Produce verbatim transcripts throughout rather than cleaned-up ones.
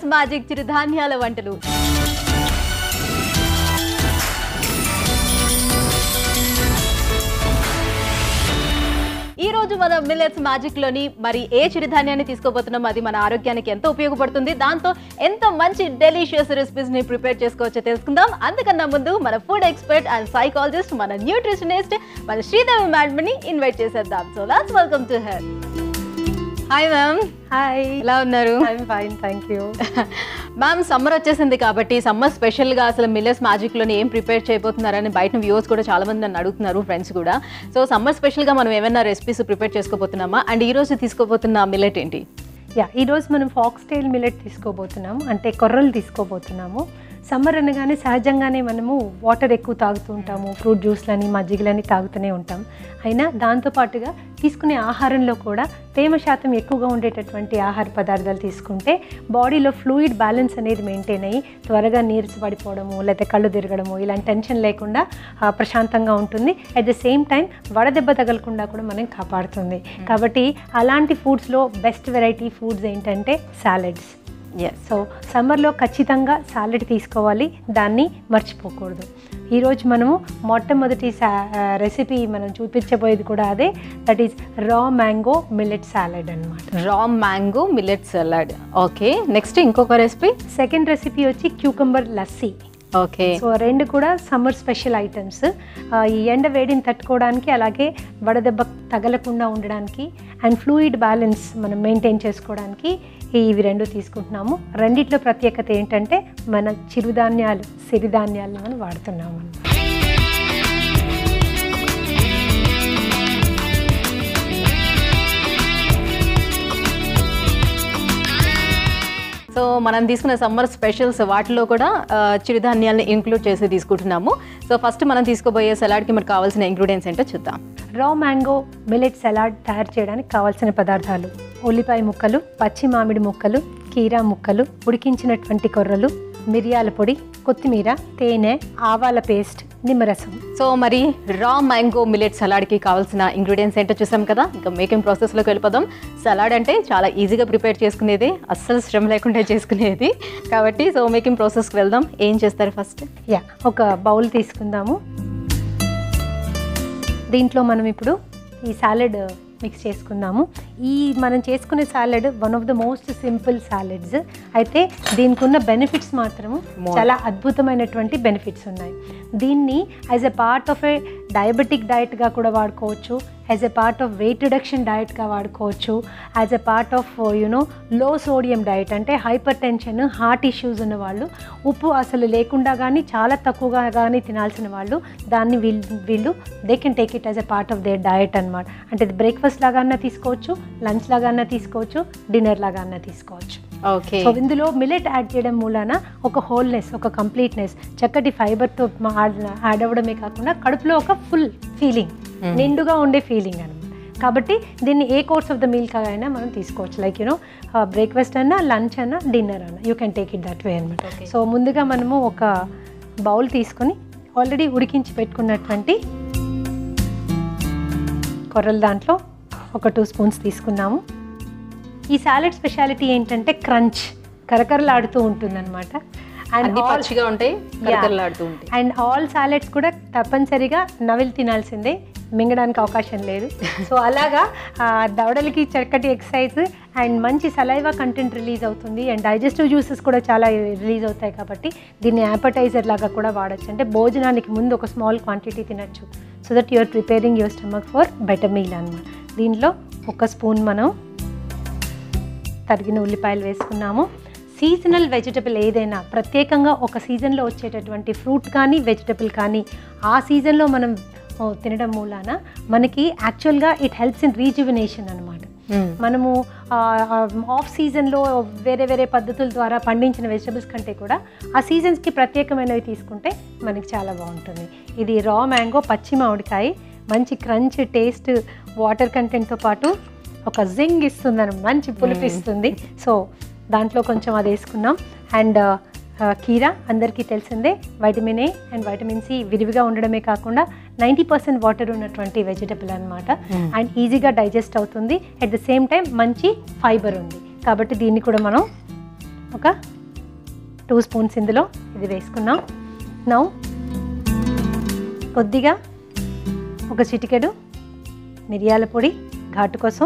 Magic చిరుధాన్యాల వంటలు. ఈ రోజు మన మిల్లెట్స్ మ్యాజిక్ లోని మరి ఏ చిరుధాన్యాన్ని తీసుకోబోతున్నాం, అది మన ఆరోగ్యానికి ఎంత ఉపయోగపడుతుంది, దాంతో ఎంత మంచి డెలిషియస్ రెసిపీస్ ని ప్రిపేర్ చేసుకోవచ్చో తెలుసుకుందాం. అందుకన్నా ముందు మన ఫుడ్ ఎక్స్పర్ట్ అండ్ సైకాలజిస్ట్, మన న్యూట్రిషనిస్ట్, మన శ్రీదేవి మేడం ని ఇన్వైట్ చేసేద్దాం. So let's welcome to her. Hi ma'am. Hi, ఎలా ఉన్నారు? I'm fine, thank you. Ma'am, summer వచ్చేసింది కాబట్టి సమ్మర్ స్పెషల్గా అసలు మిల్లెట్స్ మ్యాజిక్లోని ఏం ప్రిపేర్ చేయబోతున్నారని బయట వ్యూవర్స్ కూడా చాలా మంది నన్ను అడుగుతున్నారు, ఫ్రెండ్స్ కూడా. సో సమ్మర్ స్పెషల్గా మనం ఏమైనా రెసిపీస్ ప్రిపేర్ చేసుకోబోతున్నామా? అండ్ ఈ రోజు తీసుకోబోతున్న మిల్లెట్ ఏంటి? యా, ఈరోజు మనం ఫాక్స్ టైల్ మిల్లెట్ తీసుకోబోతున్నాము, అంటే కొర్రలు తీసుకోబోతున్నాము. సమ్మర్ అనగానే సహజంగానే మనము వాటర్ ఎక్కువ తాగుతూ ఉంటాము, ఫ్రూట్ జ్యూస్లని మజ్జిగలని తాగుతూనే ఉంటాం. అయినా దాంతోపాటుగా తీసుకునే ఆహారంలో కూడా తేమ శాతం ఎక్కువగా ఉండేటటువంటి ఆహార పదార్థాలు తీసుకుంటే బాడీలో ఫ్లూయిడ్ బ్యాలెన్స్ అనేది మెయింటైన్ అయ్యి త్వరగా నీరసపడిపోవడము, లేకపోతే కళ్ళు తిరగడము, ఇలాంటి టెన్షన్ లేకుండా ప్రశాంతంగా ఉంటుంది. అట్ ద సేమ్ టైం వడదెబ్బ తగలకుండా కూడా మనం కాపాడుతుంది. కాబట్టి అలాంటి ఫుడ్స్లో బెస్ట్ వెరైటీ ఫుడ్స్ ఏంటంటే సాలెడ్స్. ఎస్, సో సమ్మర్లో ఖచ్చితంగా సాలెడ్ తీసుకోవాలి, దాన్ని మర్చిపోకూడదు. ఈరోజు మనము మొట్టమొదటి సా రెసిపీ మనం చూపించబోయేది కూడా అదే, that is raw mango millet salad అనమాట. Raw mango millet salad. Okay, next ఇంకొక రెసిపీ. సెకండ్ రెసిపీ వచ్చి క్యూకంబర్ లస్సీ. ఓకే, సో రెండు కూడా సమ్మర్ స్పెషల్ ఐటమ్స్. ఈ ఎండ వేడిని తట్టుకోవడానికి, అలాగే వడదెబ్బ తగలకుండా ఉండడానికి, అండ్ ఫ్లూయిడ్ బ్యాలెన్స్ మనం మెయింటైన్ చేసుకోవడానికి ఇవి రెండు తీసుకుంటున్నాము. రెండిట్లో ప్రత్యేకత ఏంటంటే మన చిరుధాన్యాలు, సిరిధాన్యాలను మనం వాడుతున్నాము. సో మనం తీసుకున్న సమ్మర్ స్పెషల్స్ వాటిలో కూడా చిరుధాన్యాలను ఇంక్లూడ్ చేసి తీసుకుంటున్నాము. సో ఫస్ట్ మనం తీసుకోబోయే సలాడ్కి మనకు కావాల్సిన ఇంగ్రీడియంట్స్ ఏంటో చూద్దాం. రా మ్యాంగో మిల్లెట్ సలాడ్ తయారు చేయడానికి కావాల్సిన పదార్థాలు: ఉల్లిపాయ ముక్కలు, పచ్చి మామిడి ముక్కలు, కీరా ముక్కలు, ఉడికించినటువంటి కొర్రలు, మిరియాల పొడి, కొత్తిమీర, తేనె, ఆవాల పేస్ట్, నిమ్మరసం. సో మరి రా మ్యాంగో మిల్లెట్ సలాడ్కి కావాల్సిన ఇంగ్రీడియంట్స్ ఏంటో చూసాం కదా. ఇంకా మేకింగ్ ప్రాసెస్లోకి వెళ్ళిపోదాం. సలాడ్ అంటే చాలా ఈజీగా ప్రిపేర్ చేసుకునేది, అస్సలు శ్రమ లేకుండా చేసుకునేది కాబట్టి సో మేకింగ్ ప్రాసెస్కి వెళ్దాం. ఏం చేస్తారు ఫస్ట్? యా, ఒక బౌల్ తీసుకుందాము. దీంట్లో మనం ఇప్పుడు ఈ సాలెడ్ మిక్స్ చేసుకుందాము. ఈ మనం చేసుకునే salad one of the most simple salads. అయితే దీనికి ఉన్న బెనిఫిట్స్ మాత్రం చాలా అద్భుతమైనటువంటి బెనిఫిట్స్ ఉన్నాయి. దీన్ని as a part of a diabetic డయట్గా కూడా వాడుకోవచ్చు, as a part of weight reduction డయట్గా వాడుకోవచ్చు, as a part of you know low sodium diet, అంటే హైపర్ టెన్షన్, హార్ట్ ఇష్యూస్ ఉన్న వాళ్ళు, ఉప్పు అసలు లేకుండా కానీ చాలా తక్కువగా కానీ తినాల్సిన వాళ్ళు దాన్ని వీళ్ళు వీళ్ళు they can take it as a part of their diet అనమాట. అంటే బ్రేక్ఫాస్ట్ లాగా అన్నా తీసుకోవచ్చు, లంచ్ లాగా అన్నా తీసుకోవచ్చు, డిన్నర్ లాగా అన్నా తీసుకోవచ్చు. ఓకే, సో ఇందులో మిల్లెట్ యాడ్ చేయడం మూలాన ఒక హోల్నెస్, ఒక కంప్లీట్నెస్, చక్కటి ఫైబర్తో యాడ్ అవ్వడమే కాకుండా కడుపులో ఒక ఫుల్ ఫీలింగ్, నిండుగా ఉండే ఫీలింగ్ అనమాట. కాబట్టి దీన్ని a course of the meal అయినా మనం తీసుకోవచ్చు. లైక్ యూనో బ్రేక్ఫాస్ట్ అన్నా, లంచ్ అన్నా, డిన్నర్ అన్నా, you can take it that way అనమాట. సో ముందుగా మనము ఒక బౌల్ తీసుకొని ఆల్రెడీ ఉడికించి పెట్టుకున్నటువంటి కొర్రల దాంట్లో ఒక టూ స్పూన్స్ తీసుకున్నాము. ఈ సాలెడ్ స్పెషాలిటీ ఏంటంటే క్రంచ్, కరకరలాడుతూ ఉంటుందన్నమాట. అండ్ పచ్చిగా ఉంటాయి, కరకరలాడుతూ ఉంటాయి. అండ్ ఆల్ సాలెడ్స్ కూడా తప్పనిసరిగా నవిలి తినాల్సిందే, మింగడానికి అవకాశం లేదు. సో అలాగా దవడలకి చక్కటి ఎక్సర్సైజ్ అండ్ మంచి సలైవా కంటెంట్ రిలీజ్ అవుతుంది, అండ్ డైజెస్టివ్ జ్యూసెస్ కూడా చాలా రిలీజ్ అవుతాయి. కాబట్టి దీన్ని యాపటైజర్ లాగా కూడా వాడచ్చు. అంటే భోజనానికి ముందు ఒక స్మాల్ క్వాంటిటీ తినచ్చు, so that you are preparing your stomach for better meal అనమాట. దీంట్లో ఒక స్పూన్ మనం తరిగిన ఉల్లిపాయలు వేసుకున్నాము. సీజనల్ వెజిటబుల్ ఏదైనా, ప్రత్యేకంగా ఒక సీజన్లో వచ్చేటటువంటి ఫ్రూట్ కానీ వెజిటబుల్ కానీ ఆ సీజన్లో మనం తినడం మూలాన మనకి యాక్చువల్గా ఇట్ హెల్ప్స్ ఇన్ రీజువినేషన్ అనమాట. మనము ఆఫ్ సీజన్లో వేరే వేరే పద్ధతుల ద్వారా పండించిన వెజిటబుల్స్ కంటే కూడా ఆ సీజన్స్కి ప్రత్యేకమైనవి తీసుకుంటే మనకి చాలా బాగుంటుంది. ఇది రా మ్యాంగో, పచ్చి మామిడికాయ, మంచి క్రంచ్ టేస్ట్, వాటర్ కంటెంట్తో పాటు ఒక జింగ్ ఇస్తుందని, మంచి పులుపు ఇస్తుంది. సో దాంట్లో కొంచెం అది వేసుకున్నాం. అండ్ కీరా అందరికీ తెలిసిందే, vitamin A and vitamin C విరివిగా ఉండడమే కాకుండా నైంటీ పర్సెంట్ వాటర్ ఉన్నటువంటి వెజిటబుల్ అనమాట. అండ్ ఈజీగా డైజెస్ట్ అవుతుంది, అట్ ద సేమ్ టైం మంచి ఫైబర్ ఉంది. కాబట్టి దీన్ని కూడా మనం ఒక టూ స్పూన్స్ ఇందులో ఇది వేసుకున్నాం. నౌ కొద్దిగా ఒక చిటికెడు మిరియాల పొడి ఘాటు కోసం,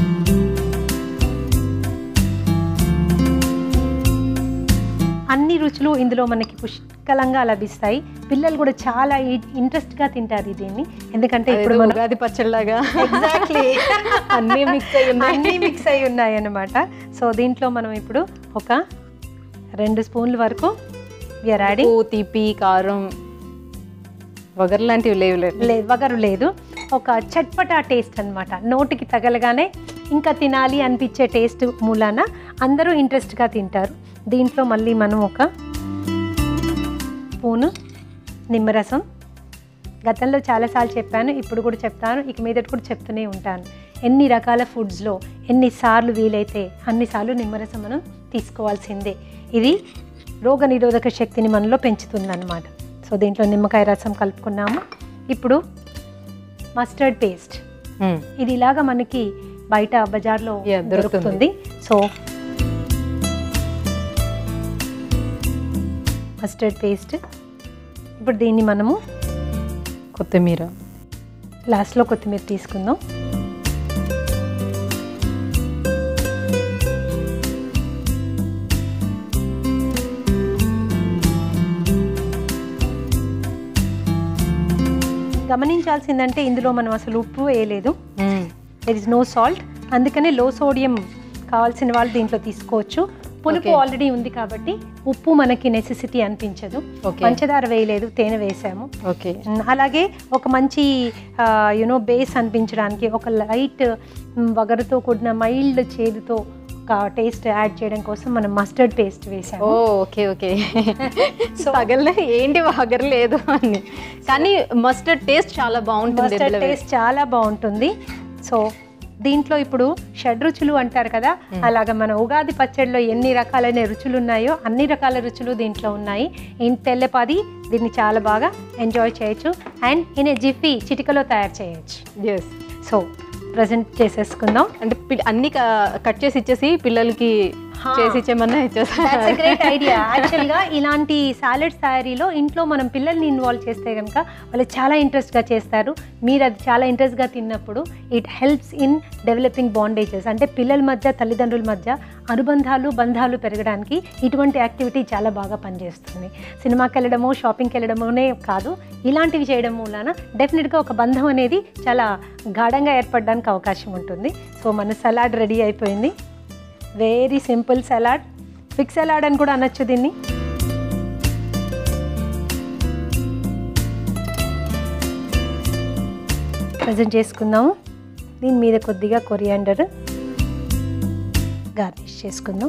అన్ని రుచులు ఇందులో మనకి పుష్కలంగా లభిస్తాయి. పిల్లలు కూడా చాలా ఇంట్రెస్ట్గా తింటారు దీన్ని, ఎందుకంటే ఇప్పుడు మన ఉగాది పచ్చడిలాగా ఎగ్జాక్ట్లీ అన్నీ మిక్స్ అయ్యి ఉన్నాయి అన్నీ మిక్స్ అయి ఉన్నాయి అన్నమాట. సో దీంట్లో మనం ఇప్పుడు ఒక రెండు స్పూన్ల వరకు వీఆర్ యాడింగ్. తీపి కారం వగరు లాంటివి లేవు లేదు, వగరు లేదు. ఒక చట్పటా టేస్ట్ అనమాట, నోటికి తగలగానే ఇంకా తినాలి అనిపించే టేస్ట్ మూలాన అందరూ ఇంట్రెస్ట్గా తింటారు. దీంట్లో మళ్ళీ మనం ఒక స్పూను నిమ్మరసం, గతంలో చాలాసార్లు చెప్పాను, ఇప్పుడు కూడా చెప్తాను, ఇక మీదట కూడా చెప్తూనే ఉంటాను. ఎన్ని రకాల ఫుడ్స్లో ఎన్నిసార్లు వీలైతే అన్నిసార్లు నిమ్మరసం మనం తీసుకోవాల్సిందే. ఇది రోగ నిరోధక శక్తిని మనలో పెంచుతుందన్నమాట. సో దీంట్లో నిమ్మకాయ రసం కలుపుకున్నాము. ఇప్పుడు మస్టర్డ్ పేస్ట్, ఇది ఇలాగా మనకి బయట బజార్లో దొరుకుతుంది. సో మస్టర్డ్ పేస్ట్, ఇప్పుడు దీన్ని మనము కొత్తిమీర, లాస్ట్లో కొత్తిమీర తీసుకుందాం. గమనించాల్సిందంటే ఇందులో మనం అసలు ఉప్పు వేయలేదు, దెర్ ఇస్ నో సాల్ట్. అందుకనే లో సోడియం కావాల్సిన వాళ్ళు దీంట్లో తీసుకోవచ్చు. పులుపు ఆల్రెడీ ఉంది కాబట్టి ఉప్పు మనకి నెసెసిటీ అనిపించదు. పంచదార వేయలేదు, తేనె వేసాము. అలాగే ఒక మంచి యునో బేస్ అనిపించడానికి ఒక లైట్ వగరుతో కూడిన మైల్డ్ చేదుతో ఒక టేస్ట్ యాడ్ చేయడం కోసం మనం మస్టర్డ్ పేస్ట్ వేసాము. ఓకే ఓకే పగలే ఏంటి వగరు లేదు అని, కానీ మస్టర్డ్ టేస్ట్ చాలా బాగుంటుంది. మస్టర్డ్ టేస్ట్ చాలా బాగుంటుంది. సో దీంట్లో ఇప్పుడు షడ్రుచులు అంటారు కదా, అలాగా మన ఉగాది పచ్చడిలో ఎన్ని రకాలైన రుచులు ఉన్నాయో అన్ని రకాల రుచులు దీంట్లో ఉన్నాయి. ఇన్ తెల్లపాది దీన్ని చాలా బాగా ఎంజాయ్ చేయొచ్చు అండ్ ఇన్ ఏ జిఫీ చిటికలో తయారు చేయొచ్చు. ఎస్, సో ప్రజెంట్ చేసేసుకుందాం. అంటే అన్ని కట్ చేసి ఇచ్చేసి పిల్లలకి చేసి ఇచ్చేమన్నా ఇచ్చేసి గ్రేట్ ఐడియా. యాక్చువల్గా ఇలాంటి సాలెడ్స్ తయారీలో ఇంట్లో మనం పిల్లల్ని ఇన్వాల్వ్ చేస్తే కనుక వాళ్ళు చాలా ఇంట్రెస్ట్గా చేస్తారు. మీరు అది చాలా ఇంట్రెస్ట్గా తిన్నప్పుడు it helps in developing bondages, అంటే పిల్లల మధ్య తల్లిదండ్రుల మధ్య అనుబంధాలు బంధాలు పెరగడానికి ఇటువంటి యాక్టివిటీ చాలా బాగా పనిచేస్తుంది. సినిమాకి వెళ్ళడమో షాపింగ్కి వెళ్ళడమోనే కాదు, ఇలాంటివి చేయడం మూలాన డెఫినెట్గా ఒక బంధం అనేది చాలా గాఢంగా ఏర్పడడానికి అవకాశం ఉంటుంది. సో మన సలాడ్ రెడీ అయిపోయింది. వెరీ సింపుల్ సలాడ్, ఫిక్ సలాడ్ అని కూడా అనొచ్చు దీన్ని. ప్రజెంట్ చేసుకుందాము. దీని మీద కొద్దిగా కొరియాండర్ గార్నిష్ చేసుకుందాం.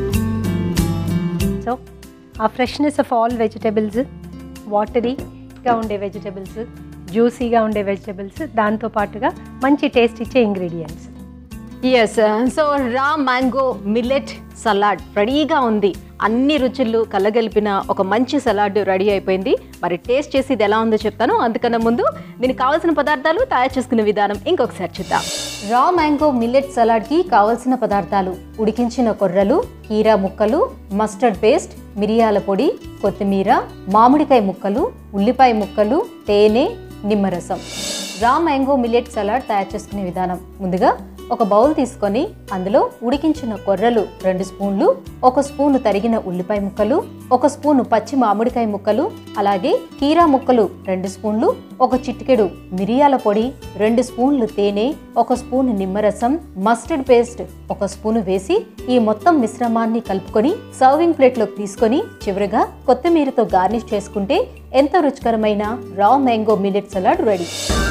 సో ఆ ఫ్రెష్నెస్ ఆఫ్ ఆల్ వెజిటబుల్స్, వాటరీగా ఉండే వెజిటబుల్స్, జ్యూసీగా ఉండే వెజిటబుల్స్, దాంతోపాటుగా మంచి టేస్ట్ ఇచ్చే ingredients. Yes, so raw mango millet salad రెడీగా ఉంది. అన్ని రుచులు కలగలిపిన ఒక మంచి సలాడ్ రెడీ అయిపోయింది. మరి టేస్ట్ చేసి ఇది ఎలా ఉందో చెప్తాను. అందుకన్నా ముందు దీనికి కావాల్సిన పదార్థాలు, తయారు చేసుకునే విధానం ఇంకొకసారి చూద్దాం. రా మ్యాంగో మిల్లెట్ సలాడ్కి కావాల్సిన పదార్థాలు: ఉడికించిన కొర్రలు, కీరా ముక్కలు, మస్టర్డ్ పేస్ట్, మిరియాల పొడి, కొత్తిమీర, మామిడికాయ ముక్కలు, ఉల్లిపాయ ముక్కలు, తేనె, నిమ్మరసం. రా మ్యాంగో మిల్లెట్ సలాడ్ తయారు చేసుకునే విధానం: ముందుగా ఒక బౌల్ తీసుకొని అందులో ఉడికించిన కొర్రలు రెండు స్పూన్లు, ఒక స్పూను తరిగిన ఉల్లిపాయ ముక్కలు, ఒక స్పూను పచ్చి మామిడికాయ ముక్కలు, అలాగే కీరా ముక్కలు రెండు స్పూన్లు, ఒక చిటికెడు మిరియాల పొడి, రెండు స్పూన్లు తేనె, ఒక స్పూను నిమ్మరసం, మస్టర్డ్ పేస్ట్ ఒక స్పూను వేసి ఈ మొత్తం మిశ్రమాన్ని కలుపుకొని సర్వింగ్ ప్లేట్లోకి తీసుకొని చివరిగా కొత్తిమీరతో గార్నిష్ చేసుకుంటే ఎంతో రుచికరమైన raw mango millet salad ready.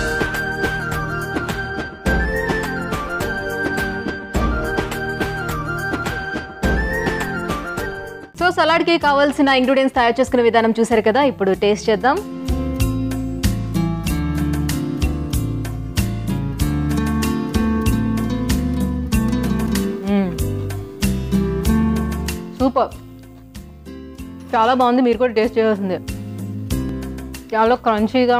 So సలాడ్కి కావాల్సిన ఇంగ్రీడియంట్స్ తయారు చేసుకునే విధానం చూసారు కదా. ఇప్పుడు టేస్ట్ చేద్దాం. సూపర్, చాలా బాగుంది. మీరు కూడా టేస్ట్ చేయాల్సిందే. చాలా క్రంచీగా,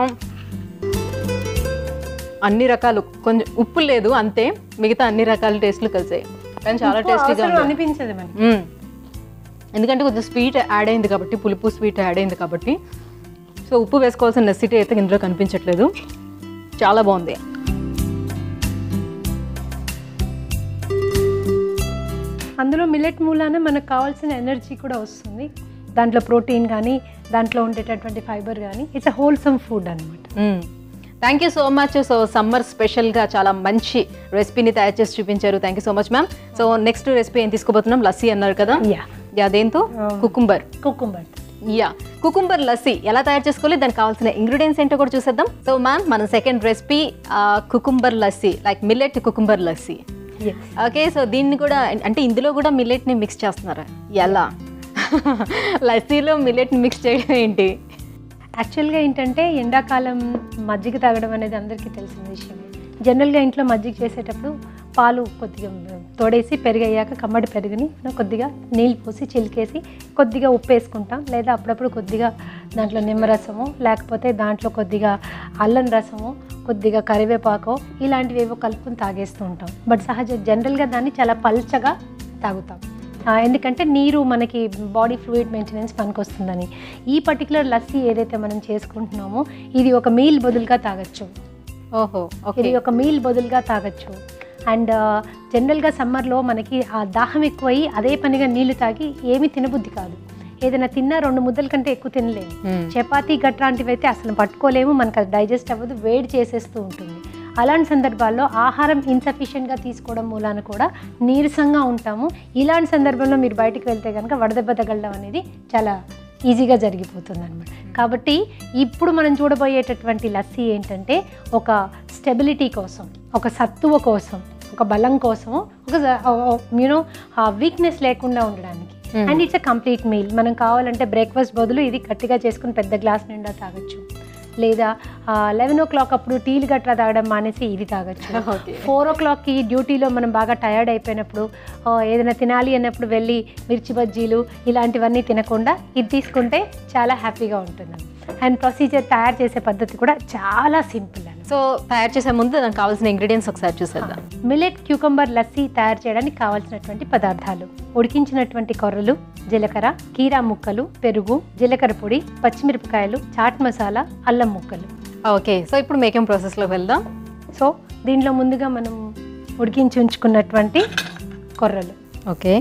అన్ని రకాలు, కొంచెం ఉప్పు లేదు అంతే, మిగతా అన్ని రకాల టేస్ట్లు కలిసాయి. కానీ చాలా టేస్టీగా అనిపించదు మనకి. ఎందుకంటే కొంచెం స్వీట్ యాడ్ అయింది కాబట్టి, పులుపు స్వీట్ యాడ్ అయింది కాబట్టి. సో ఉప్పు వేసుకోవాల్సిన నెసిటీ అయితే ఇందులో కనిపించట్లేదు. చాలా బాగుంది. అందులో మిల్లెట్ మూలాన మనకు కావాల్సిన ఎనర్జీ కూడా వస్తుంది. దాంట్లో ప్రోటీన్ కానీ దాంట్లో ఉండేటటువంటి ఫైబర్ కానీ ఇట్స్ అ హోల్సమ్ ఫుడ్ అనమాట. Thank you so much. So summer స్పెషల్గా చాలా మంచి రెసిపీని తయారు చేసి చూపించారు. Thank you so much ma'am. So next recipe ఏం తీసుకోబోతున్నాం? లస్సీ అన్నారు కదా? యా యా దేంతో? Cucumber. Cucumber yeah cucumber lassi ఎలా తయారు చేసుకోవాలి, దానికి కావాల్సిన ఇంగ్రీడియంట్స్ ఏంటో కూడా చూసేద్దాం. సో మ్యామ్ మన second recipe cucumber lassi, like millet cucumber lassi. Okay, so దీన్ని కూడా అంటే ఇందులో కూడా మిల్లెట్ని మిక్స్ చేస్తున్నారా? ఎలా లస్సీలో మిల్లెట్ని మిక్స్ చేయడం ఏంటి? యాక్చువల్గా ఏంటంటే ఎండాకాలం మజ్జిగ తాగడం అనేది అందరికీ తెలిసిన విషయమే. జనరల్గా ఇంట్లో మజ్జిగ చేసేటప్పుడు పాలు కొద్దిగా తోడేసి పెరిగయ్యాక కమ్మడి పెరుగుని కొద్దిగా నీళ్ళు పోసి చిలికేసి కొద్దిగా ఉప్పు వేసుకుంటాం, లేదా అప్పుడప్పుడు కొద్దిగా దాంట్లో నిమ్మరసము, లేకపోతే దాంట్లో కొద్దిగా అల్లం రసము, కొద్దిగా కరివేపాకు ఇలాంటివి ఏవో కలుపుకొని తాగేస్తూ ఉంటాం. బట్ సహజ జనరల్గా దాన్ని చాలా పల్చగా తాగుతాం, ఎందుకంటే నీరు మనకి బాడీ ఫ్లూయిడ్ మెయింటెనెన్స్ పనికి వస్తుందని. ఈ పర్టికులర్ లస్సీ ఏదైతే మనం చేసుకుంటున్నామో ఇది ఒక మీల్ బదులుగా తాగొచ్చు. ఓహో, ఇది ఒక మీల్ బదులుగా తాగొచ్చు. అండ్ జనరల్గా సమ్మర్లో మనకి ఆ దాహం ఎక్కువయ్యి అదే పనిగా నీళ్లు తాగి ఏమీ తినబుద్ధి కాదు. ఏదైనా తిన్నా రెండు ముద్దల కంటే ఎక్కువ తినలేము. చపాతీ గట్లాంటివి అయితే అసలు పట్టుకోలేము, మనకు అది డైజెస్ట్ అవ్వదు, వేడి చేసేస్తూ ఉంటుంది. అలాంటి సందర్భాల్లో ఆహారం ఇన్సఫిషియెంట్గా తీసుకోవడం మూలాన కూడా నీరసంగా ఉంటాము. ఇలాంటి సందర్భంలో మీరు బయటికి వెళ్తే కనుక వడదెబ్బ తగలడం అనేది చాలా ఈజీగా జరిగిపోతుంది అనమాట. కాబట్టి ఇప్పుడు మనం చూడబోయేటటువంటి లస్సీ ఏంటంటే ఒక స్టెబిలిటీ కోసం, ఒక సత్తువ కోసం, ఒక బలం కోసం, ఒక యూనో వీక్నెస్ లేకుండా ఉండడానికి. And it's a complete meal. మనం కావాలంటే బ్రేక్ఫాస్ట్ బదులు ఇది గట్టిగా చేసుకుని పెద్ద గ్లాస్ నిండా తాగొచ్చు, లేదా లెవెన్ ఓ క్లాక్ అప్పుడు టీలు గట్రా తాగడం మానేసి ఇది తాగొచ్చు. ఫోర్ ఓ క్లాక్కి డ్యూటీలో మనం బాగా టయర్డ్ అయిపోయినప్పుడు ఏదైనా తినాలి అన్నప్పుడు వెళ్ళి మిర్చి బజ్జీలు ఇలాంటివన్నీ తినకుండా ఇది తీసుకుంటే చాలా హ్యాపీగా ఉంటుంది. అండ్ ప్రొసీజర్ తయారు చేసే పద్ధతి కూడా చాలా సింపుల్ అని. సో తయారు చేసే ముందు దానికి కావాల్సిన ఇంగ్రీడియంట్స్ ఒకసారి చూసేద్దాం. మిల్లెట్ క్యూకంబర్ లస్సీ తయారు చేయడానికి కావాల్సినటువంటి పదార్థాలు: ఉడికించినటువంటి కొర్రలు, జీలకర్ర, కీరా ముక్కలు, పెరుగు, జీలకర్ర పొడి, పచ్చిమిరపకాయలు, చాట్ మసాలా, అల్లం ముక్కలు. ఓకే, సో ఇప్పుడు మేకింగ్ ప్రాసెస్లో వెళ్దాం. సో దీంట్లో ముందుగా మనం ఉడికించి ఉంచుకున్నటువంటి కొర్రలు. ఓకే,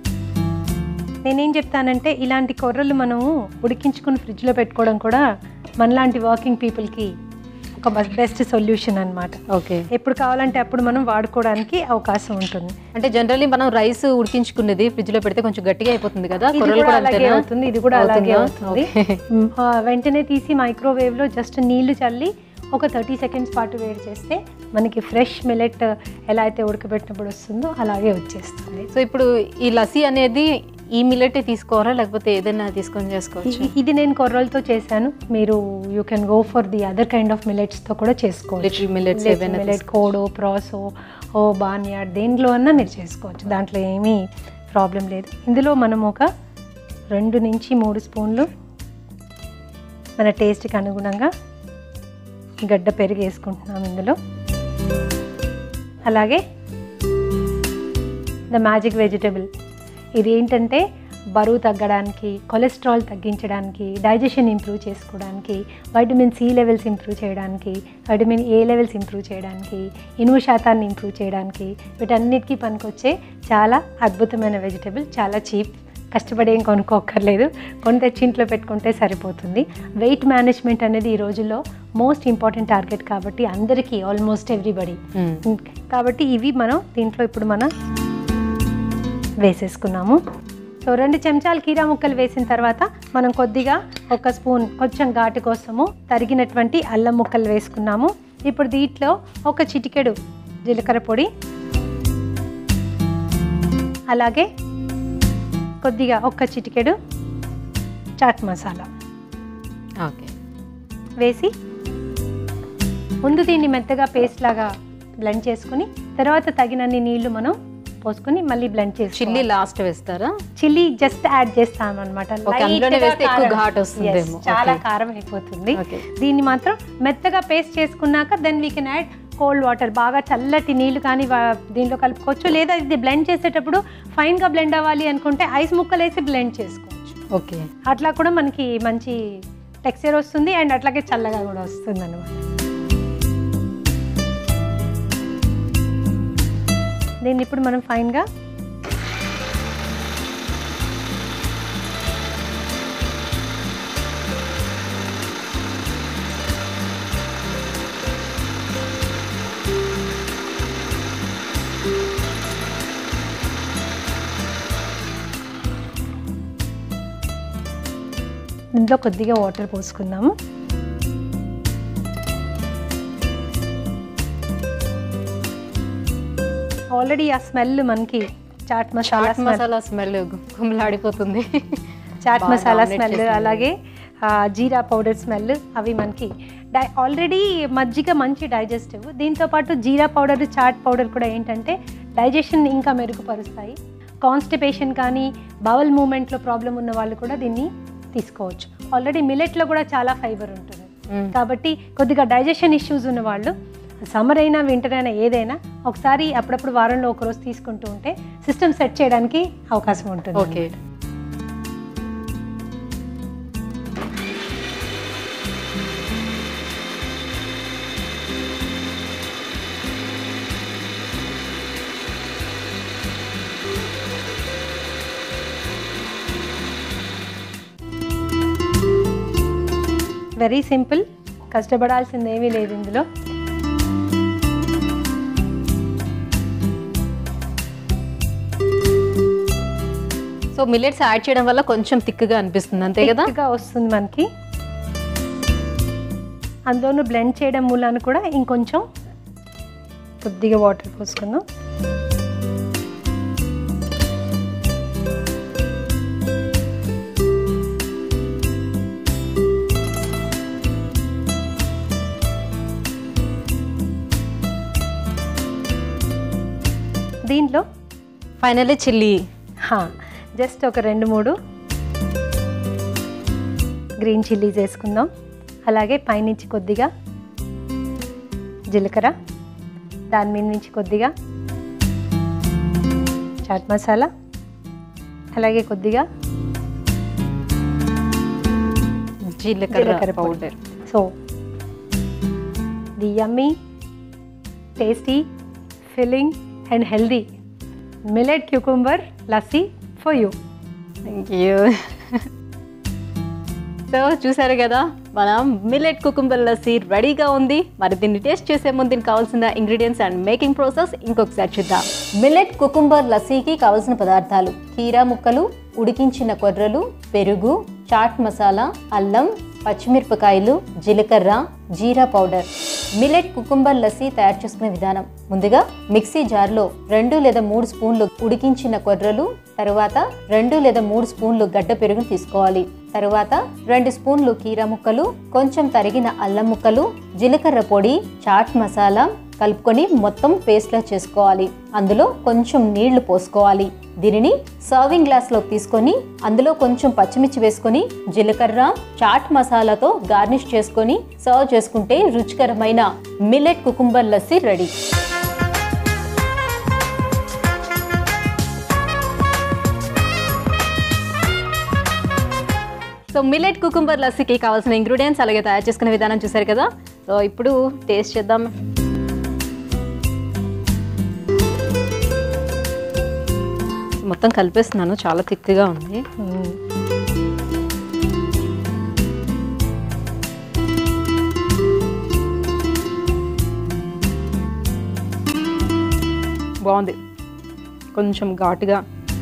నేనేం చెప్తానంటే ఇలాంటి కొర్రలు మనము ఉడికించుకుని ఫ్రిడ్జ్లో పెట్టుకోవడం కూడా మనలాంటి వర్కింగ్ పీపుల్కి ఒక బెస్ట్ సొల్యూషన్ అనమాట. ఓకే, ఎప్పుడు కావాలంటే అప్పుడు మనం వాడుకోవడానికి అవకాశం ఉంటుంది. అంటే జనరల్లీ మనం రైస్ ఉడికించుకున్నది ఫ్రిడ్జ్ లో పెడితే కొంచెం గట్టిగా అయిపోతుంది కదా, ఇది కూడా అలాగే అవుతుంది, ఇది కూడా అలాగే అవుతుంది. వెంటనే తీసి మైక్రోవేవ్ లో జస్ట్ నీళ్లు చల్లి ఒక థర్టీ సెకండ్స్ పాటు వేడి చేస్తే మనకి ఫ్రెష్ మిల్లెట్ ఎలా అయితే ఉడకబెట్టినప్పుడు వస్తుందో అలాగే వచ్చేస్తుంది. సో ఇప్పుడు ఈ లస్సీ అనేది ఈ మిల్లెట్ తీసుకోవాలా లేకపోతే ఏదైనా తీసుకొని చేసుకోవచ్చు? ఇది నేను కొర్రలతో చేశాను, మీరు you can go for the other kind of మిల్లెట్స్తో కూడా చేసుకోవచ్చు. మిల్లెట్స్ మిల్లెట్ కోడో, ప్రాసో, ఓ బార్న్యార్డ్ దేంట్లో అన్నా మీరు చేసుకోవచ్చు, దాంట్లో ఏమీ ప్రాబ్లం లేదు. ఇందులో మనం ఒక రెండు నుంచి మూడు స్పూన్లు మన టేస్ట్కి అనుగుణంగా గడ్డ పెరుగు వేసుకుంటున్నాం ఇందులో. అలాగే ద మ్యాజిక్ వెజిటబుల్, ఇది ఏంటంటే బరువు తగ్గడానికి, కొలెస్ట్రాల్ తగ్గించడానికి, డైజెషన్ ఇంప్రూవ్ చేసుకోవడానికి, వైటమిన్ సి లెవెల్స్ ఇంప్రూవ్ చేయడానికి, వైటమిన్ ఏ లెవెల్స్ ఇంప్రూవ్ చేయడానికి, ఇనుము శాతాన్ని ఇంప్రూవ్ చేయడానికి, వీటన్నిటికీ పనికొచ్చే చాలా అద్భుతమైన వెజిటబుల్. చాలా చీప్, కష్టపడి ఏం కొనుక్కోక్కర్లేదు, కొని తెచ్చి ఇంట్లో పెట్టుకుంటే సరిపోతుంది. వెయిట్ మేనేజ్మెంట్ అనేది ఈ రోజుల్లో మోస్ట్ ఇంపార్టెంట్ టార్గెట్ కాబట్టి అందరికీ, ఆల్మోస్ట్ ఎవ్రీబడి. కాబట్టి ఇవి మనం దీంట్లో ఇప్పుడు మనం వేసేసుకున్నాము. సో రెండు చెంచాలు కీరా ముక్కలు వేసిన తర్వాత మనం కొద్దిగా ఒక స్పూన్ కొంచెం ఘాటు కోసము తరిగినటువంటి అల్లం ముక్కలు వేసుకున్నాము. ఇప్పుడు దీంట్లో ఒక చిటికెడు జీలకర్ర పొడి, అలాగే కొద్దిగా ఒక్క చిటికెడు చాట్ మసాలా ఓకే వేసి ముందు దీన్ని మెత్తగా పేస్ట్ లాగా బ్లెండ్ చేసుకుని తర్వాత తగినన్ని నీళ్లు మనం పోసుకొని మళ్ళీ బ్లెండ్ చేసి. చిల్లీ లాస్ట్ వేస్తారా? చిల్లీ జస్ట్ యాడ్ చేస్తాం అనమాట, చాలా కారం అయిపోతుంది. దీన్ని మాత్రం మెత్తగా పేస్ట్ చేసుకున్నాక then we can add cold water బాగా చల్లటి నీళ్ళు కానీ దీంట్లో కలుపుకోవచ్చు, లేదా ఇది బ్లెండ్ చేసేటప్పుడు ఫైన్గా బ్లెండ్ అవ్వాలి అనుకుంటే ఐస్ ముక్కలు వేసి బ్లెండ్ చేసుకోవచ్చు. ఓకే, అట్లా కూడా మనకి మంచి టెక్స్చర్ వస్తుంది అండ్ అట్లాగే చల్లగా కూడా వస్తుంది అనమాట. దీన్ని ఇప్పుడు మనం ఫైన్గా ఇందులో కొద్దిగా వాటర్ పోసుకుందాము. ఆల్రెడీ ఆ స్మెల్ మనకి చాట్ మసాలా మసాలా స్మెల్ గుమలాడిపోతుంది. చాట్ మసాలా స్మెల్, అలాగే జీరా పౌడర్ స్మెల్, అవి మనకి డై ఆల్రెడీ మజ్జిగ మంచి డైజెస్టివ్. దీంతోపాటు జీరా పౌడర్, చాట్ పౌడర్ కూడా ఏంటంటే డైజెషన్ ఇంకా మెరుగుపరుస్తాయి. కాన్స్టిపేషన్ కానీ బవల్ మూమెంట్లో ప్రాబ్లం ఉన్న వాళ్ళు కూడా దీన్ని తీసుకోవచ్చు. ఆల్రెడీ మిల్లెట్లో కూడా చాలా ఫైబర్ ఉంటుంది కాబట్టి కొద్దిగా డైజెషన్ ఇష్యూస్ ఉన్న వాళ్ళు సమ్మర్ అయినా వింటర్ అయినా ఏదైనా ఒకసారి అప్పుడప్పుడు వారంలో ఒకరోజు తీసుకుంటూ ఉంటే సిస్టమ్ సెట్ చేయడానికి అవకాశం ఉంటుంది. ఓకే, వెరీ సింపుల్, కష్టపడాల్సింది ఏమీ లేదు ఇందులో. సో మిల్లెట్స్ యాడ్ చేయడం వల్ల కొంచెం థిక్గా అనిపిస్తుంది, అంతే కదా? థిక్గా వస్తుంది మనకి. అందులోనూ బ్లెండ్ చేయడం మూలాన కూడా ఇంకొంచెం కొద్దిగా వాటర్ పోసుకుందాం. దీంట్లో ఫైనల్లీ చిల్లీ, జస్ట్ ఒక రెండు మూడు గ్రీన్ చిల్లీస్ వేసుకుందాం. అలాగే పైనుంచి కొద్దిగా జీలకర్ర, దాని మీద నుంచి కొద్దిగా చాట్ మసాలా, అలాగే కొద్దిగా జీలకర్ర powder. So the yummy, tasty, filling and healthy millet cucumber lassi for you. Thank you. So చూసారు కదా, మన మిల్లెట్ కుకుంబర్ లస్సీ రెడీగా ఉంది. మరి దీన్ని టేస్ట్ చేసే ముందు దీనికి కావాల్సిన ఇంగ్రీడియంట్స్ అండ్ మేకింగ్ ప్రాసెస్ ఇంకొకసారి చూద్దాం. మిల్లెట్ కుకుంబర్ లస్సీకి కావాల్సిన పదార్థాలు: కీరా ముక్కలు, ఉడికించిన కొర్రలు, పెరుగు, చాట్ మసాలా, అల్లం, పచ్చిమిరపకాయలు, జీలకర్ర, jeera powder. Millet cucumber lassi తయారు చేసుకునే విధానం: ముందుగా మిక్సీ జార్లో రెండు లేదా మూడు స్పూన్లు ఉడికించిన కొర్రలు, తరువాత రెండు లేదా మూడు స్పూన్లు గడ్డ పెరుగును తీసుకోవాలి. తరువాత రెండు స్పూన్లు కీరా ముక్కలు, కొంచెం తరిగిన అల్లం ముక్కలు, జీలకర్ర పొడి, చాట్ మసాలా కలుపుకొని మొత్తం పేస్ట్లా చేసుకోవాలి. అందులో కొంచెం నీళ్లు పోసుకోవాలి. దీనిని సర్వింగ్ గ్లాస్లోకి తీసుకొని అందులో కొంచెం పచ్చిమిర్చి వేసుకొని జీలకర్ర, చాట్ మసాలాతో గార్నిష్ చేసుకొని సర్వ్ చేసుకుంటే రుచికరమైన millet cucumber lassi ready. So millet cucumber లస్సీకి కావాల్సిన ఇంగ్రీడియంట్స్ అలాగే తయారు చేసుకునే విధానం చూసారు కదా. సో ఇప్పుడు టేస్ట్ చేద్దాం. మొత్తం కలిపేస్తున్నాను, చాలా థిక్గా ఉంది. బాగుంది, కొంచెం ఘాటుగా.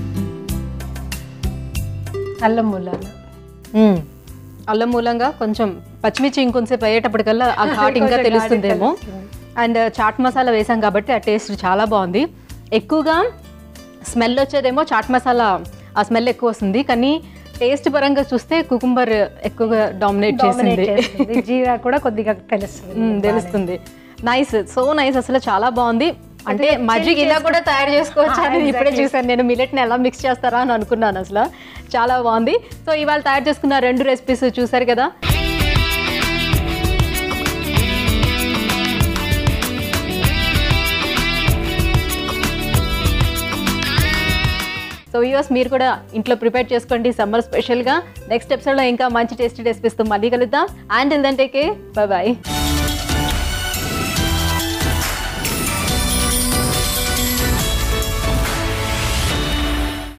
అల్లం మూలాన అల్లం మూలంగా కొంచెం పచ్చిమిర్చి ఇంకొంచెం అయ్యేటప్పటికల్లా ఆ ఘాటు ఇంకా తెలుస్తుందేమో. అండ్ చాట్ మసాలా వేసాం కాబట్టి ఆ టేస్ట్ చాలా బాగుంది. ఎక్కువగా స్మెల్ వచ్చేదేమో చాట్ మసాలా, ఆ స్మెల్ ఎక్కువ వస్తుంది, కానీ టేస్ట్ పరంగా చూస్తే కుకుంబర్ ఎక్కువగా డామినేట్ చేసింది. జీరా కూడా కొద్దిగా తెలుస్తుంది తెలుస్తుంది. నైస్, సో నైస్, అసలు చాలా బాగుంది. అంటే మజ్జిగ ఇలా కూడా తయారు చేసుకోవచ్చు అని ఇప్పుడే చూసాను నేను. మిల్లెట్ని ఎలా మిక్స్ చేస్తారా అని అనుకున్నాను, అసలు చాలా బాగుంది. సో ఇవాళ తయారు చేసుకున్న రెండు రెసిపీస్ చూసారు కదా. వ్యూవర్స్ మీరు కూడా ఇంట్లో ప్రిపేర్ చేసుకోండి సమ్మర్ స్పెషల్గా. నెక్స్ట్ ఎపిసోడ్లో ఇంకా మంచి టేస్టీ రెసిపీస్తో మళ్ళీ కలుద్దాం. And then take care, bye bye.